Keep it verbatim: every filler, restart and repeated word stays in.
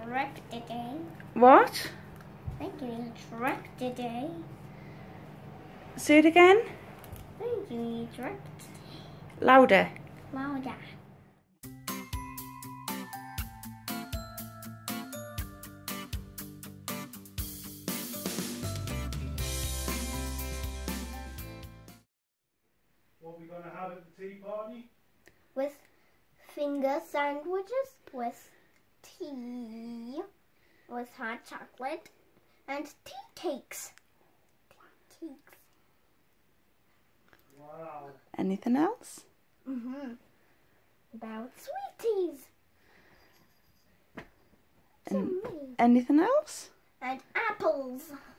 truck today. What? I'm getting a truck today. Say it again. I'm getting a truck today. Louder. Louder. What are we going to have at the tea party? With finger sandwiches, with tea, with hot chocolate, and tea cakes. Tea cakes. Wow. Anything else? Mm-hmm. About sweeties. And Some anything else? and apples.